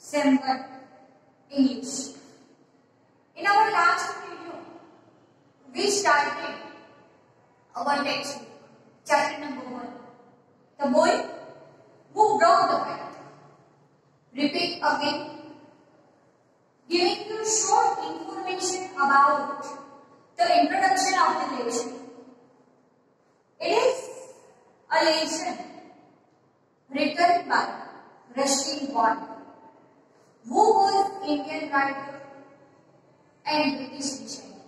Semper English. In our last video, we started our textbook, chapter number 1. The boy who broke the kite. Repeat again, giving you short information about the introduction of the lesson. It is a lesson written by Ruskin Bond, who was Indian writer and British missionary.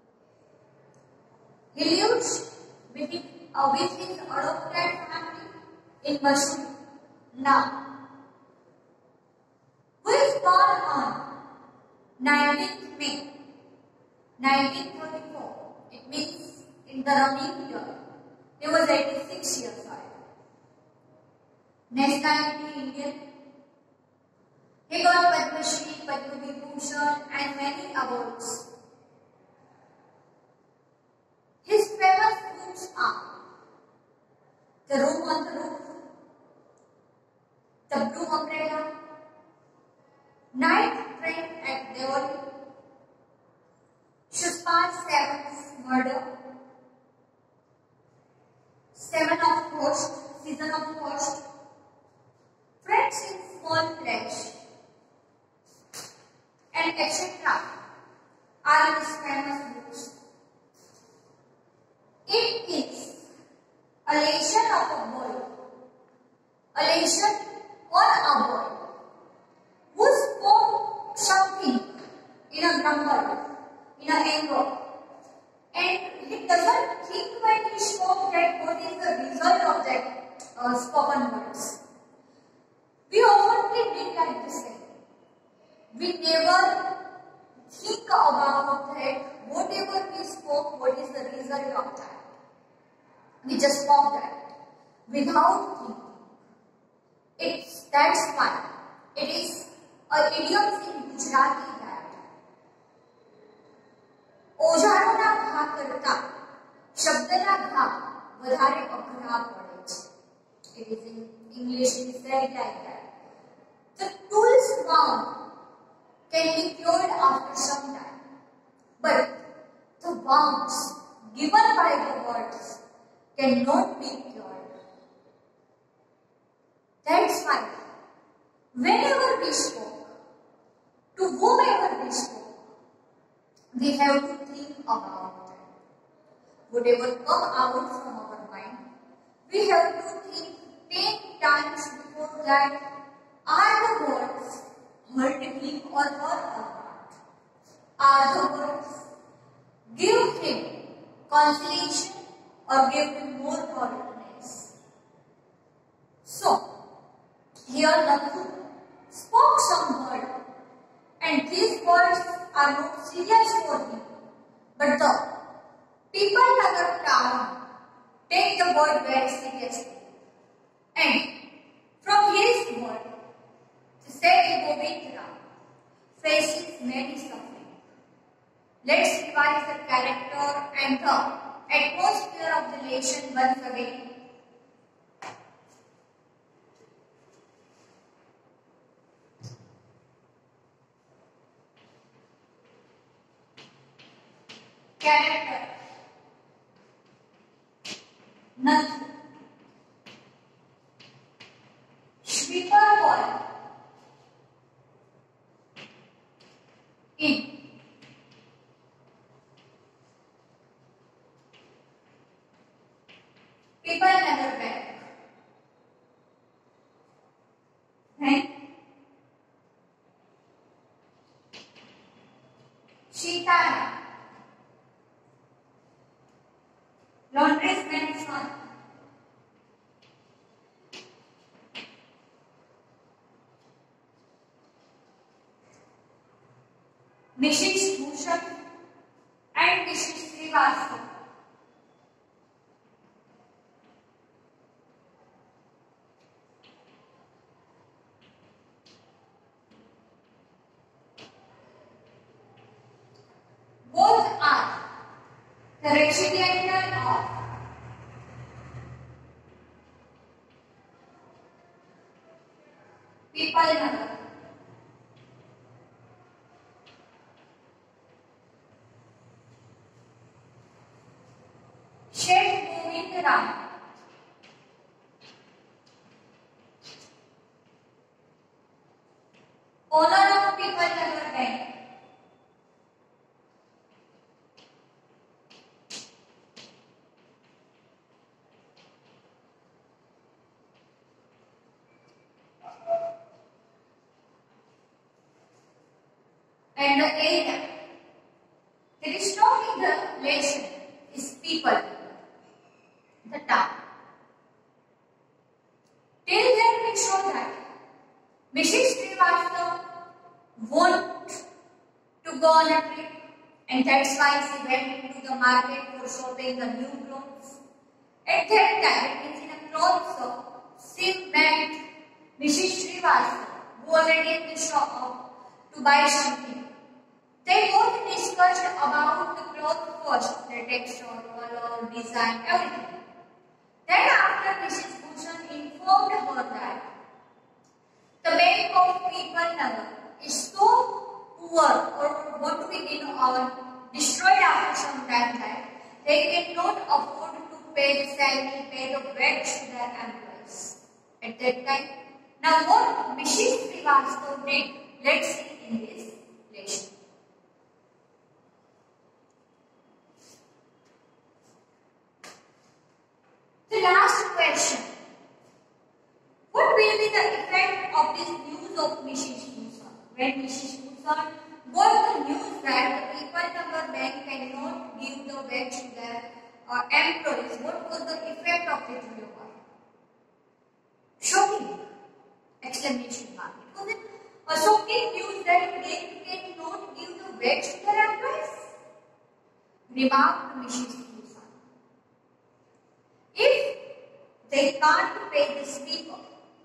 He lived with his adopted family in Mysore. Now, who is born on 19th May 1934. It means in the running year. He was 86 years old. Nationality Indian. He got Padma Shri, Padma Vibhushan and many awards. His famous books are The Room on the Roof, The Blue Umbrella, Night Train at Devoli, Shashpanch Seven's Murder, Season of Ghost, Friends in Small Flesh, and etc. are his famous books. It is a lesson of a boy, a lesson on a boy who spoke something in a grumble, in a anger, and he doesn't think when he spoke that what is the result of that spoken words. We often did like the same. We never think about that whatever we spoke, what is the result of that. We just spoke that without thinking. That's why it is an idiom in Gujarati that ઓજારોના ઘા કરતા શબ્દના ઘા વધારે અઘરા પડે છે. It is in English we say it like that. The tool's wound can be cured after some time, but the wounds given by the words cannot be cured. That's why whenever we spoke, to whomever we spoke, we have to think about that. Whatever come out from our mind, we have to think 10 times before that. Are the words hurt him or her or not? Are the words give him consolation or give him more hurtness? So, here Nathu spoke some word, and these words are not serious for him, but the people of the town take the word very seriously. And from his word, Seth Govindra faces many suffering. Let's revise the character and the atmosphere of the lesson once again. Character Nathu. Sweeper boy in People Nagar Bank. Then Shitara, laundryman's son. Mrs. Bhushan and Mrs. Srivastava. Both are the resident of People Nagar. town. Owner of People Nagar Bank. And the area. There is no legal relation. Is people. The town. Till then we show that Mrs. Srivastava want to go on a trip, and that's why she went into the market for shopping the new clothes. At that time, it means in a clothes shop, she met Mrs. Srivastava, who already in the shop to buy something. They both discussed about the cloth first, the texture, color, design, everything. Then after Mrs. Bhushan informed her that the Bank of People Nagar is so poor or what we destroyed after some time that they cannot afford to pay the salary, pay the wage to their employees at that time. Now what Mrs. Srivastava did, let's see in this lesson. The last question. What will be the effect of this news of Mrs. Bhushan? When Mrs. Bhushan got the news that the People Nagar Bank cannot give the wage to their employees, what was the effect of it to her? Shocking! Exclamation mark. It was a shocking news that they cannot give the wage to their employees. Remarked Mrs. Bhushan. If they can't pay the people,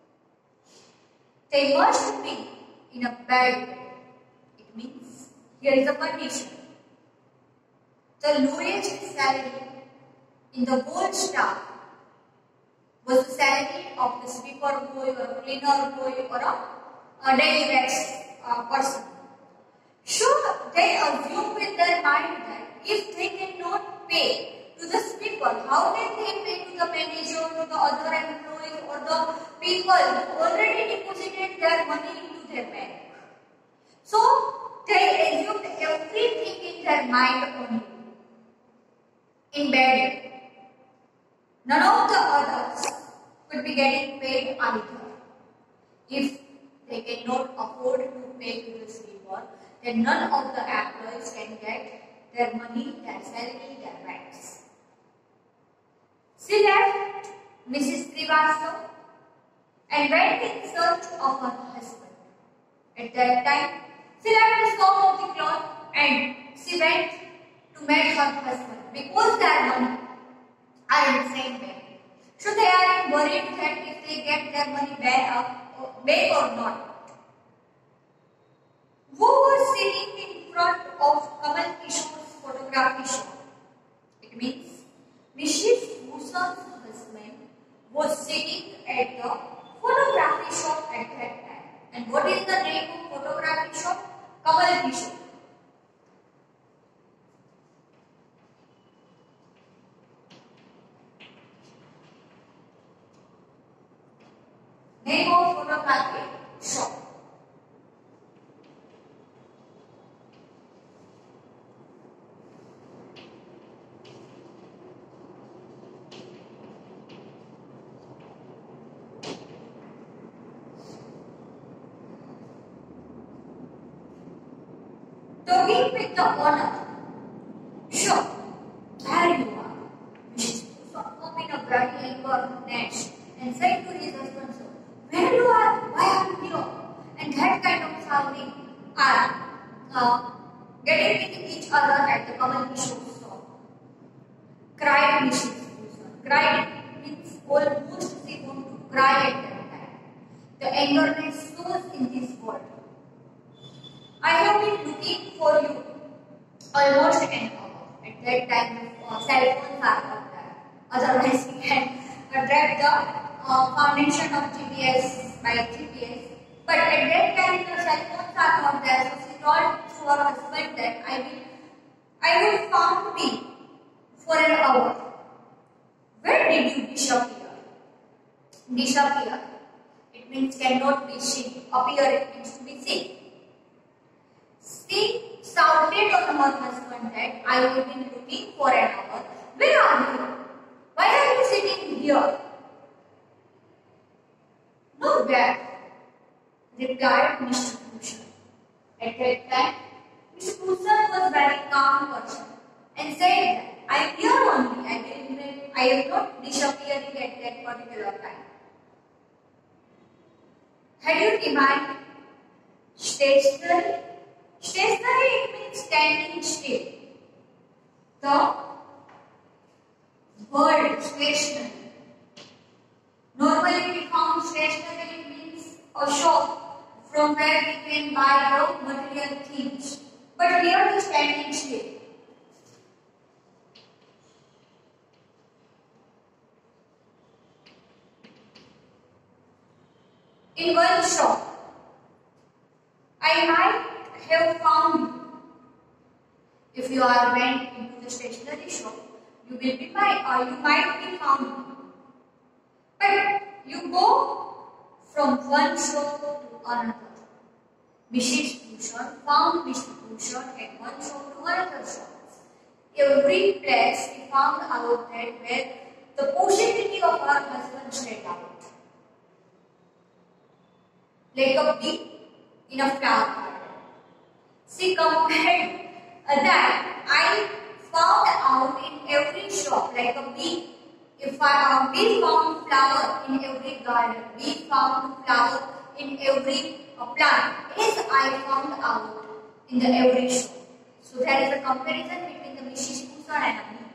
they must be in a bad way. It means here is a condition. The lowest salary in the whole staff was the salary of the sweeper boy or cleaner boy or a daily wage person. So they assume with their mind that if they cannot pay to the sweeper, how can they pay to the manager, to the other employees or the people who already deposited their money into their bank? So they assumed everything in their mind only, in bad way. None of the others could be getting paid either. If they cannot afford to pay to the sweeper, then none of the employees can get their money, their salary, their rents. She left Mrs. Srivastava and went in search of her husband. At that time, she left the shop of the cloth and she went to meet her husband because their money are in the same bank. So they are worried that if they get their money back or not. Who was sitting in front of Kamal Kishore's photography shop? It means Mrs. Bhushan's husband was sitting at the photography shop at that time. And what is the name of photography shop? Kamal Kishore. Name of photography shop. Talking with the owner. Sure, there you are. Mrs. Bhushan come in a very angry nest and said to his husband, "Sir, where you are? Why are you here?" And that kind of shouting are getting with each other at the Kamal Kishore shop. Cried Mrs. Bhushan. Cried means almost she want to cry at that time. The angerness shows in this word. I have been looking for you almost an hour. At that time, cell phones are not there. Otherwise, we can track the foundation of GPS by GPS. But at that time, the cell phones are not there. So she told to her husband that I will found me for an hour. Where did you disappear? Disappear. It means cannot be seen. Appear, it means to be seen. She shouted on her husband that I have been looking for an hour. Where are you? Why are you sitting here? Nowhere, replied Mr. Bhushan. At that time, Mr. Bhushan was very calm person and said that I am here only. I am not disappearing at that particular time. Had you defined stationary? Stationary, it means standing still. The word stationary. Normally we found stationary means a shop from where we can buy the material things. But here the standing still. In one shop, I might have found you. If you are went into the stationery shop, you might be found. But you go from one shop to another. Mrs. Bhushan found Mr. Bhushan at one shop to another shop. Every place she found out that where the possibility of her husband stayed out. Like a bee in a flower garden. She compared that I found out in every shop like a bee. If we found flower in every garden, we found flower in every plant, as I found out in the every shop. So there is a comparison between the Mrs. Bhushan and a bee.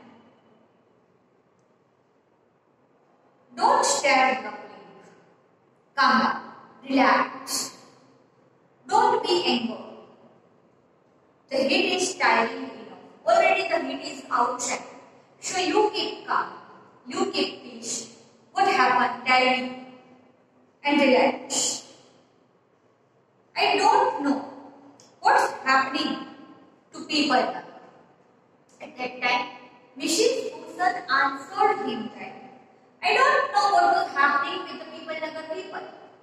Don't stare at the blink. Calm down. Relax. Don't be angry. The heat is tiring enough. Already the heat is outside. So you keep calm. You keep peace. What happened? Tell me. And relax. I don't know what's happening to people now. At that time, Mrs. Bhushan answered him that I don't know what was happening with the people.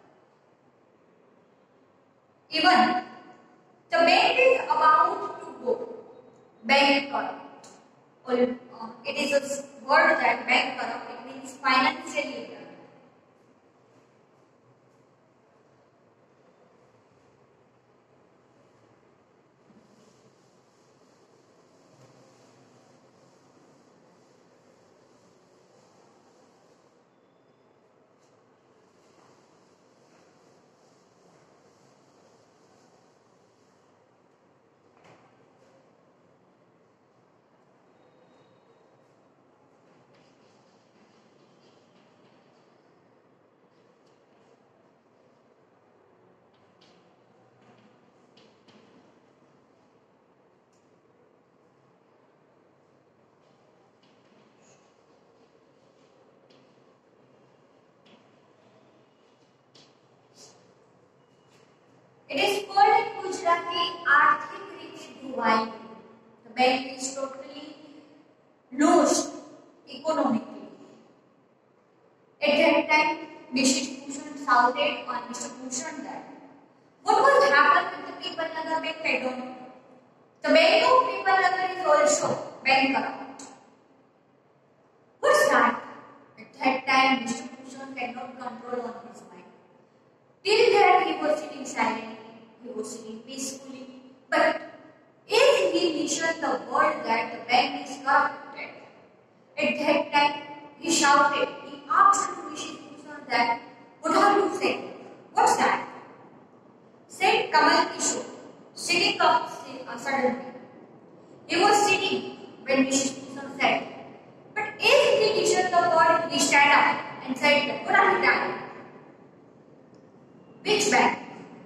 Even the bank is about to go. Bank corrupt. It is a word that bank corrupt. It means financially. It is called in Gujarati Arthik Riti Dhuvai. The bank is totally lost economically. At that time, Mrs. Bhushan shouted on Mr. Bhushan that what will happen with the People Nagar bank? I don't know. The bank of People Nagar is also bankrupt. What's that? At that time, Mr. Bhushan cannot control on his mind. Till then, he was sitting silently. He was sitting peacefully. But as he listened the word that the bank is corrupted, at that time he shouted. He asked Mrs. Bhushan that, what are you saying? What's that? Said Kamal Kishore, sitting up suddenly. He was sitting when Mrs. Bhushan said. But as he listened the word, he stand up and said, what are you doing? Which bank?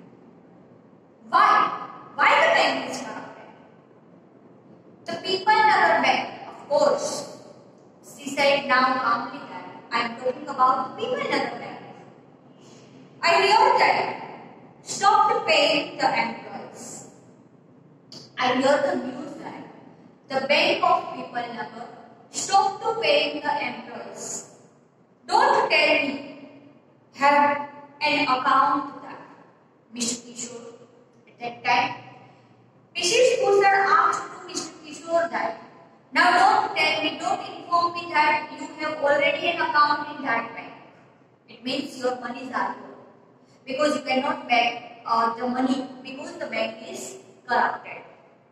Why? Why the bank is corrupted? The People Nagar Bank, of course. She said now calmly that I am talking about the People Nagar Bank. I hear that stopped paying the employees. I hear the news that the Bank of People Nagar stop to paying the employees. Don't tell me have an account that Mr. Kishore. At that time, Mrs. Bhushan asked to Mr. Kishore that, now don't tell me, don't inform me that you have already an account in that bank. It means your monies are low. Because you cannot bank the money because the bank is corrupted.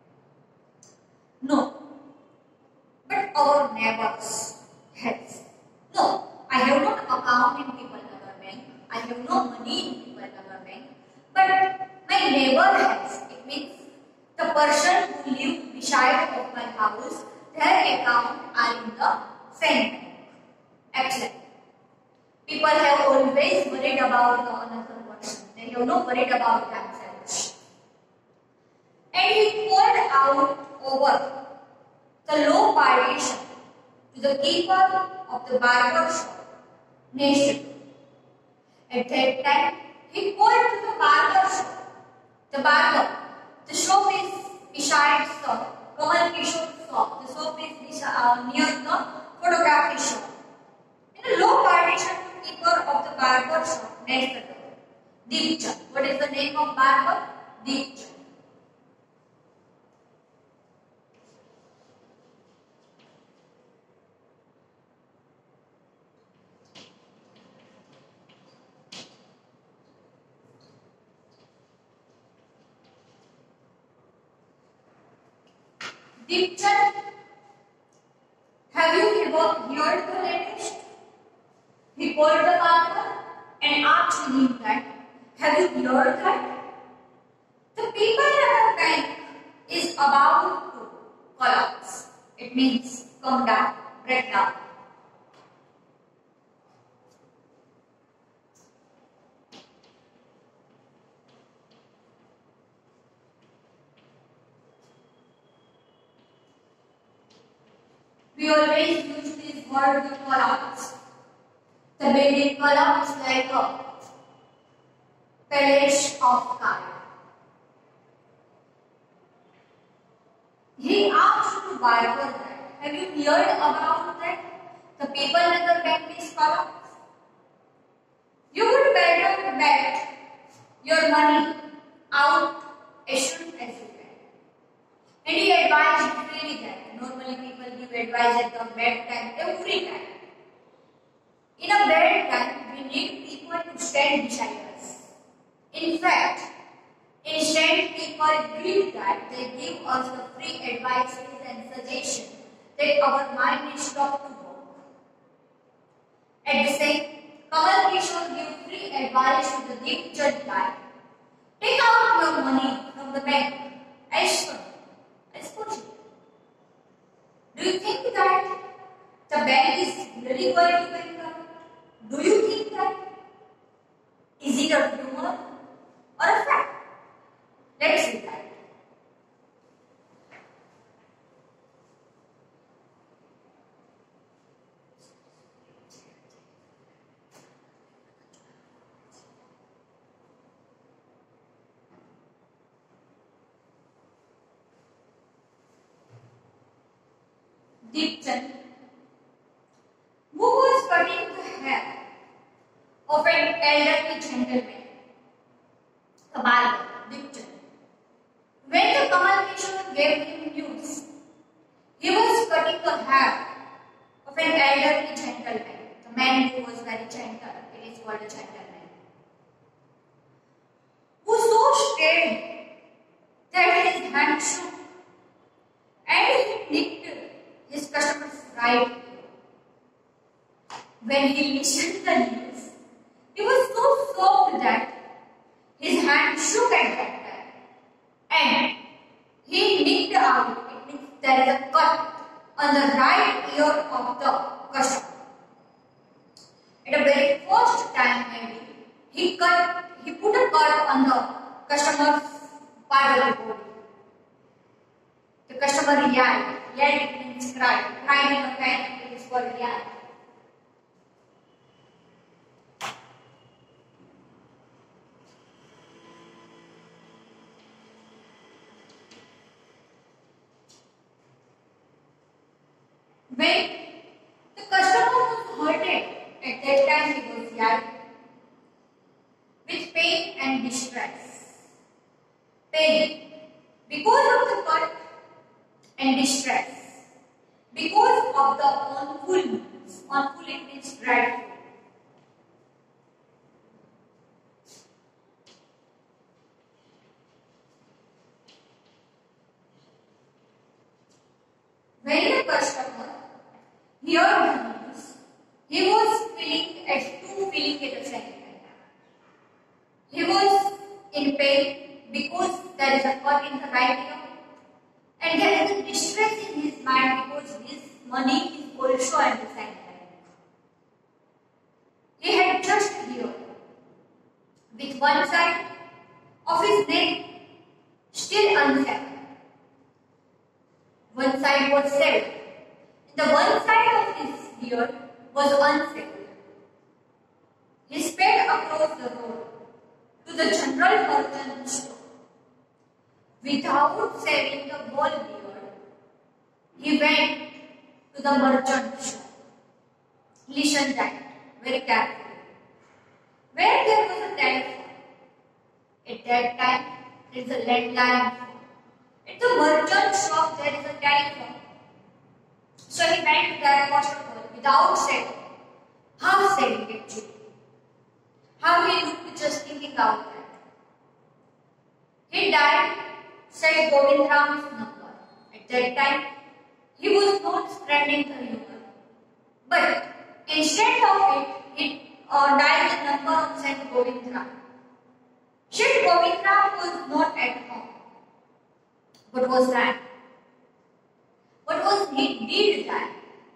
No. But our neighbors has. No, I have not account in People Nagar Bank. I have no money in People Nagar Bank. But my neighbor has. It means the person who live beside of my house, their account are in the same bank. Excellent. People have always worried about the another person. They have not worried about themselves. And he called out over the low partition to the keeper of the barber shop next to him. At that time, he called to the barber shop. The barber, the shop is beside the Kamal Kishore shop. The shop is near the photography shop. In a low partition, keeper of the barber shop next to him. Deepchand. What is the name of barber? Deepchand. Deepchand, have you ever heard the latest? He called the barber and asked him that, have you heard that? The People Nagar Bank is about to collapse. It means come down, break down. We always use this word to collapse. The building collapsed like a palace of cards. He asked to barber that, have you heard about that? The People Nagar Bank is collapsed. You would better bet your money out as soon as you can. And he advised freely that. Normally people give advice at the bad time, every time. In a bad time, we need people to stand beside us. In fact, instant people believe that they give us the free advices and suggestions that our mind is stopped to work. At the same, Kamal Kishore give free advice to the Deepchand guy. Take out your money from the bank as soon as possible. Do you think that the bank is really going to bankrupt? Do you think that? Is it a rumor or a fact? Let's see that. Deepchand, who was cutting the hair of an elderly gentleman, the barber, Deepchand. When the Kamal Kishore gave him news, he was cutting the hair of an elderly gentleman, the man who was very gentle. It is called a gentleman, who so scared that his hand shook and he nicked his customer's right ear. When he listened to the news, he was so shocked that his hand shook at that time, and he nicked out. It means there is a cut on the right ear of the customer. At the very first time, maybe he put a cut on the customer's part of the body. The customer yelled. Yelled means cried. Cried in a pen, it is called yell. When the customer was hurted, at that time he was yelled with pain and distress. Pain because of the cut and distress because of the unfulness. Unfull it means dreadful. When the customer heard the news, he was feeling at the same time. He was in pain because there is a cut in the right ear, and there is a distress in his mind because his money is also at the same time. He had just heard with one side of his neck still unsettled. One side was settled. The one side of his ear was unsettled. He sped across the road to the general merchant store. Without saving the whole ear, he went to the merchant shop. Listen that very carefully. Where there was a telephone, at that time there is a landline phone. At the merchant shop there is a telephone. So he went to that first of all without saving, half saving actually. How he looked just thinking out that. He died, said Govindram's number. At that time, he was not spreading the rumor. But instead of it, he dialed the number of Saint Govindram. Saint Govindram was not at home. What was that? What was he did that?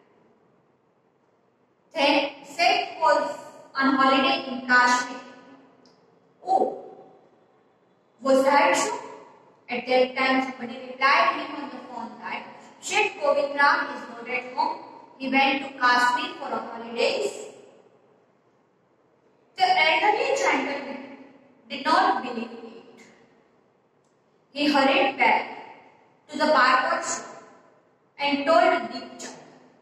Then Seth was on holiday in Kashmir. Oh, was that so? At that time, somebody replied him on the phone that Sheikh Govindram is not at home. He went to Kashmir for a holidays. The elderly gentleman did not believe it. He hurried back to the barber shop and told Deepchand.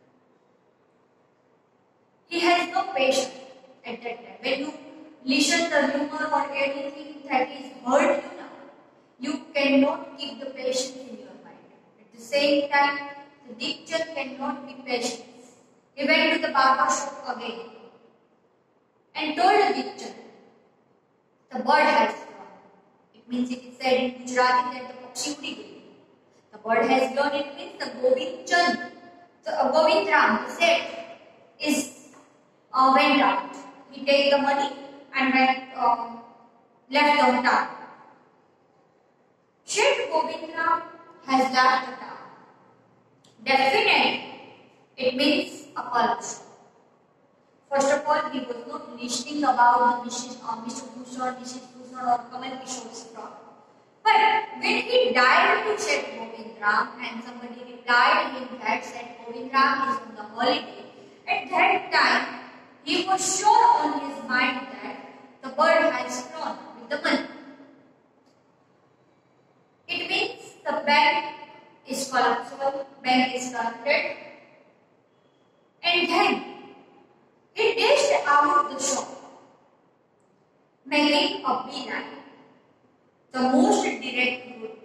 He has no patience at that time. When you listen the rumor or anything that is hurt you now, you cannot keep the patience in your mind. At the same time, the Deepchand cannot be patient. He went to the barber shop again and told the Deepchand, the bird has flown. It means it is said in Gujarati that the Pakshi udi gayi. The bird has flown, it means the Govindchand, the Govindram, the Seth, is went out. He take the money and went left the town. Sheikh Govindram has left the town. Definitely, it means a pulse. First of all, he was not listening about the Mr. Bhushan, Mrs. Bhushan or Kamal Kishore's problem. But when he died to Sheikh Govindram and somebody replied him that Sheikh Govindram is on the holiday, at that time he was sure on his mind that the bird has flown with the money. It means the bank is collapsible, bank is corrupted, and then he dashed out the shop, making a beeline, the most direct route.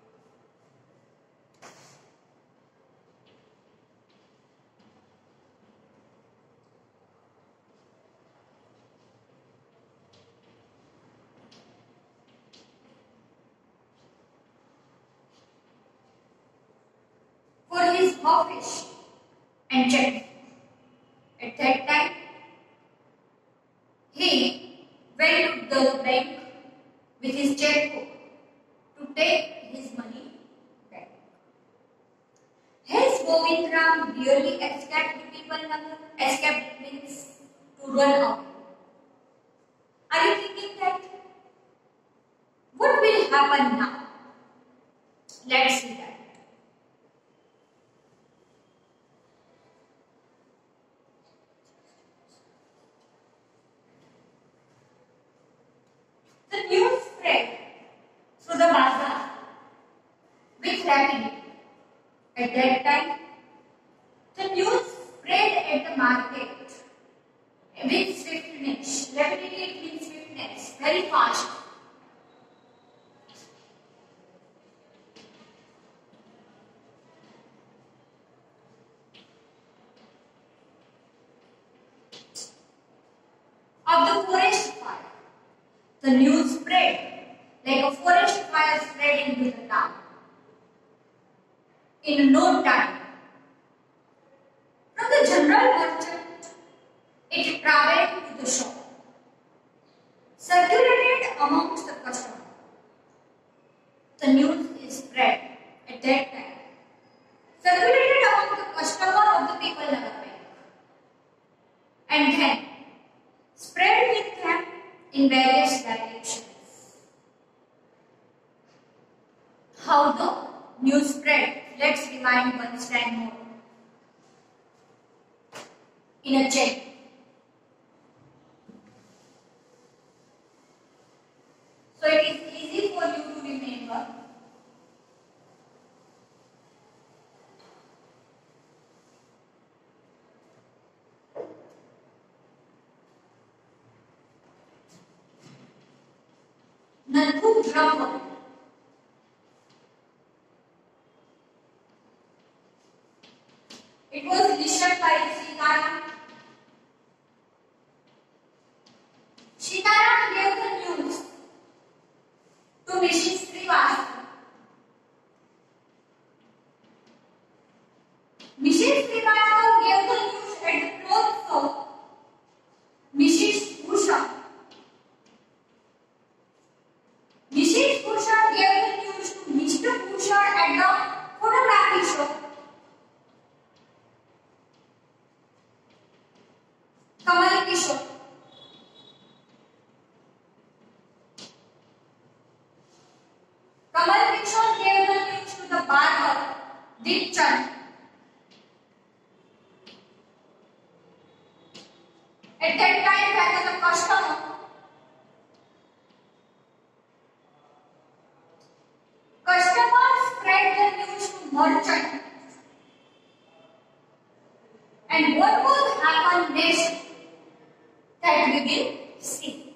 For his office and check. At that time, he went to the bank with his checkbook to take his money back. Has Govindram really escaped the people number? Escaped means to run away. Are you thinking that? What will happen now? Let's see that. The news spread through the bazaar with rapidity. At that time, the The news spread like a forest fire spread into the town. In no time, from the general merchant, it traveled to the shop, circulated amongst the customers. The news is spread at that time, circulated among the customer of the People Nagar Bank, and then spread with them in various directions. How the news spread? Let's rewind one stand more. In a chain. So it is easy for you to remember. Nathu grumbled. It was listened by Sitaram. Sitaram gave the news to Mrs. Srivastava. Mrs. Srivastava gave the news at the clothes of Mrs. Bhushan. Mrs. Bhushan gave the news to Mr. Bhushan at the photography shop. Kamal Kishore. Kamal Kishore gave the news to the barber, Deep Chand. At that time, there was a customer. Customers spread the news to merchant. And what will happen next? That we will see.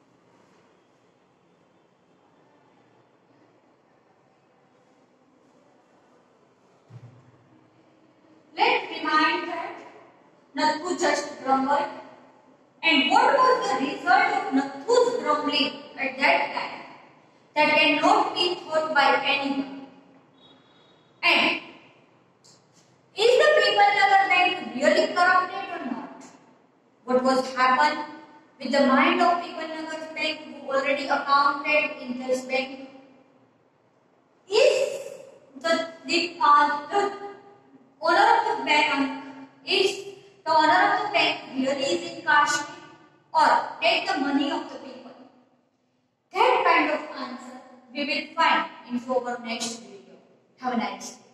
Let's remind that Nathu just grumbled. And what was the result of Nathu's grumbling at that time? That cannot be thought by anyone. And is the People Nagar Bank really corrupted or not? What was happened with the mind of People Nagar Bank who already accounted in this bank? Is the owner of the bank, is the owner of the bank really is in Kashmir or take the money of the people? That kind of answer we will find in our next video. Have a nice day.